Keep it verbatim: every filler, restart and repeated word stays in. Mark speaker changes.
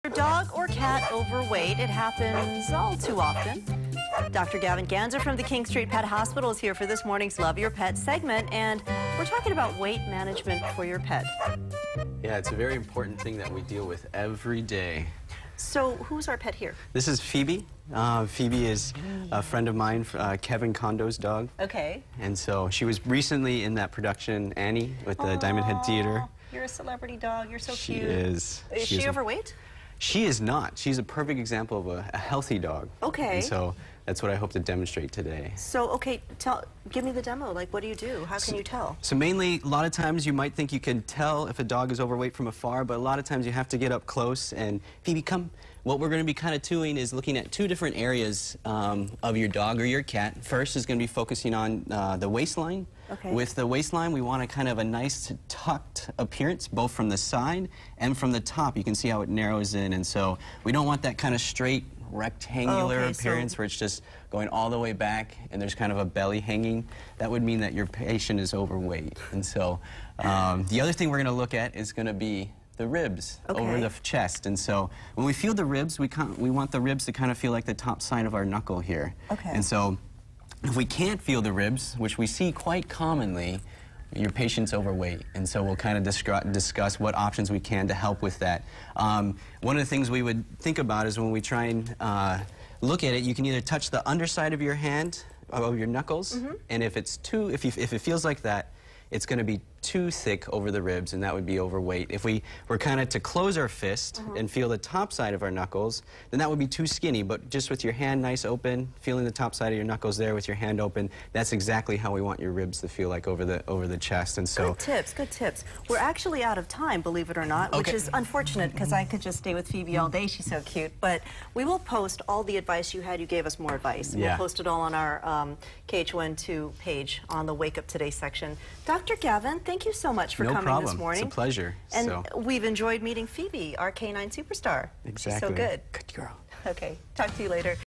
Speaker 1: Dog or cat overweight, it happens all too often. Doctor Gavin Ganzer from the King Street Pet Hospital is here for this morning's Love Your Pet segment, and we're talking about weight management for your pet.
Speaker 2: Yeah, it's a very important thing that we deal with every day.
Speaker 1: So who's our pet here?
Speaker 2: This is Phoebe. Uh, Phoebe is a friend of mine, uh, Kevin Kondo's dog.
Speaker 1: Okay.
Speaker 2: And so she was recently in that production, Annie, with the Aww, Diamond Head Theater.
Speaker 1: You're a celebrity dog. You're so
Speaker 2: she
Speaker 1: cute.
Speaker 2: Is.
Speaker 1: Is she,
Speaker 2: she is
Speaker 1: overweight?
Speaker 2: She is not. She's a perfect example of a, a healthy dog.
Speaker 1: Okay.
Speaker 2: And so that's what I hope to demonstrate today.
Speaker 1: So, okay, tell, give me the demo. Like, what do you do? How can
Speaker 2: so,
Speaker 1: you tell?
Speaker 2: So mainly, a lot of times you might think you can tell if a dog is overweight from afar, but a lot of times you have to get up close. And Phoebe, come. What we're going to be kind of doing is looking at two different areas um, of your dog or your cat. First is going to be focusing on uh, the waistline.
Speaker 1: Okay.
Speaker 2: With the waistline, we want a kind of a nice tucked appearance, both from the side and from the top. You can see how it narrows in, and so we don't want that kind of straight rectangular
Speaker 1: okay,
Speaker 2: appearance
Speaker 1: so
Speaker 2: where it's just going all the way back and there's kind of a belly hanging. That would mean that your patient is overweight. And so um, the other thing we're going to look at is going to be the ribs
Speaker 1: okay.
Speaker 2: over the chest. And so when we feel the ribs, we, we want the ribs to kind of feel like the top side of our knuckle here.
Speaker 1: Okay.
Speaker 2: And so if we can't feel the ribs, which we see quite commonly, your patient's overweight. And so we'll kind of discuss, discuss what options we can to help with that. Um, one of the things we would think about is when we try and uh, look at it, you can either touch the underside of your hand, of your knuckles, mm-hmm. and if it's too, if, you, if it feels like that, it's going to be too thick over the ribs, and that would be overweight. If we were kind of to close our fist uh-huh. and feel the top side of our knuckles, then that would be too skinny. But just with your hand nice open, feeling the top side of your knuckles there with your hand open, that's exactly how we want your ribs to feel like over the over the chest. And so
Speaker 1: good tips, good tips. We're actually out of time, believe it or not,
Speaker 2: okay.
Speaker 1: which is unfortunate because I could just stay with Phoebe all day. She's so cute. But we will post all the advice you had. You gave us more advice. And
Speaker 2: yeah.
Speaker 1: We'll post it all on our um, K H O N two page on the Wake Up Today section. Doctor Gavin, thank you so much for
Speaker 2: no
Speaker 1: coming
Speaker 2: problem.
Speaker 1: this morning.
Speaker 2: It's a pleasure.
Speaker 1: And
Speaker 2: so.
Speaker 1: we've enjoyed meeting Phoebe, our canine superstar.
Speaker 2: Exactly.
Speaker 1: She's so good.
Speaker 2: Good girl.
Speaker 1: Okay, talk to you later.